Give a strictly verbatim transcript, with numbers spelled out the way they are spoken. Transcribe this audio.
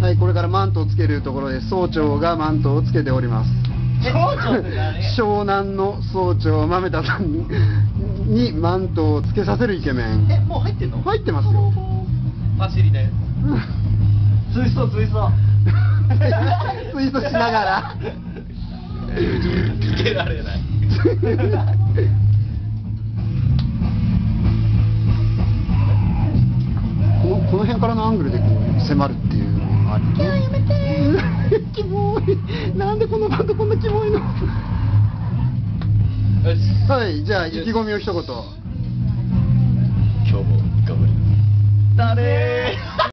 はい、これからマントをつけるところで総長がマントをつけております。 総長って誰？ 湘南の総長豆田さんににマントをつけさせるイケメン。 え、もう入ってんの？ 入ってますよ。 走りでツイストツイストツイートしながらつけられないこのこの辺からのアングルでこう迫るっていうのがあり。いややめてキモい。なんでこのバンドこんなキモいの。 よし、 はい、じゃあ意気込みを一言。 今日も頑張ります。だねー